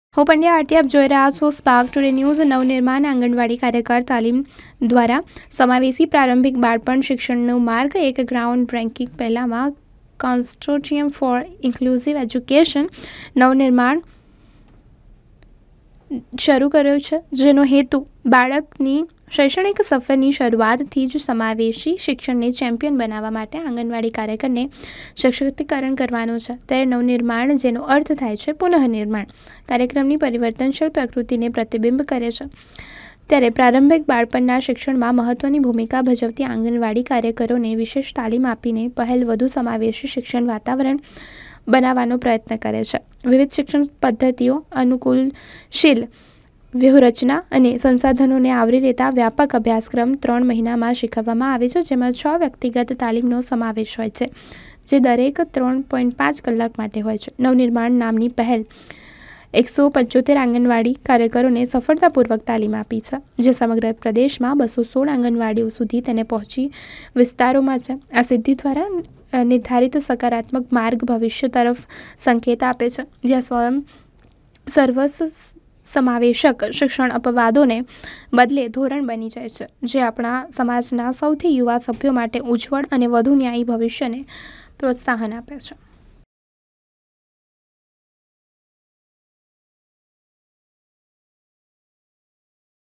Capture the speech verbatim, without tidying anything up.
હું પંડ્યા આરતી, આપ જોઈ રહ્યા છો સ્પાર્ક ટુડે ન્યૂઝ। નવનિર્માણ આંગણવાડી કાર્યકર તાલીમ દ્વારા સમાવેશી પ્રારંભિક બાળપણ શિક્ષણનો માર્ગ એક ગ્રાઉન્ડ બ્રેકિંગ પહેલામાં કન્સોર્ટિયમ ફોર ઇન્ક્લુઝિવ એજ્યુકેશન નવનિર્માણ શરૂ કર્યો છે, જેનો હેતુ બાળકની શૈક્ષણિક સફરની શરૂઆતથી જ સમાવેશી શિક્ષણને ચેમ્પિયન બનાવવા માટે આંગણવાડી કાર્યકરને સશક્તિકરણ કરવાનો છે। ત્યારે નવનિર્માણ, જેનો અર્થ થાય છે પુનઃનિર્માણ, કાર્યક્રમની પરિવર્તનશીલ પ્રકૃતિને પ્રતિબિંબ કરે છે। ત્યારે પ્રારંભિક બાળપણના શિક્ષણમાં મહત્વની ભૂમિકા ભજવતી આંગણવાડી કાર્યકરોને વિશેષ તાલીમ આપીને પહેલ વધુ સમાવેશી શિક્ષણ વાતાવરણ બનાવવાનો પ્રયત્ન કરે છે। વિવિધ શિક્ષણ પદ્ધતિઓ, અનુકૂલશીલ વ્યૂહરચના અને સંસાધનોને આવરી લેતા વ્યાપક અભ્યાસક્રમ ત્રણ મહિનામાં શીખવવામાં આવે છે, જેમાં છ વ્યક્તિગત તાલીમનો સમાવેશ હોય છે, જે દરેક ત્રણ પોઈન્ટ પાંચ કલાક માટે હોય છે। નવનિર્માણ નામની પહેલ એકસો પંચોતેર આંગણવાડી કાર્યકરોને સફળતાપૂર્વક તાલીમ આપી છે, જે સમગ્ર પ્રદેશમાં બસો સોળ આંગણવાડીઓ સુધી તેને પહોંચી વિસ્તારોમાં છે। આ સિદ્ધિ દ્વારા નિર્ધારિત સકારાત્મક માર્ગ ભવિષ્ય તરફ સંકેત આપે છે, જ્યાં સ્વયં સર્વસ્વ સમાવેશક શિક્ષણ અપવાદોને બદલે ધોરણ બની જાય છે, જે આપણા સમાજના સૌથી યુવા સભ્યો માટે ઉજ્જવળ અને વધુ ન્યાયી ભવિષ્યને પ્રોત્સાહન આપે છે।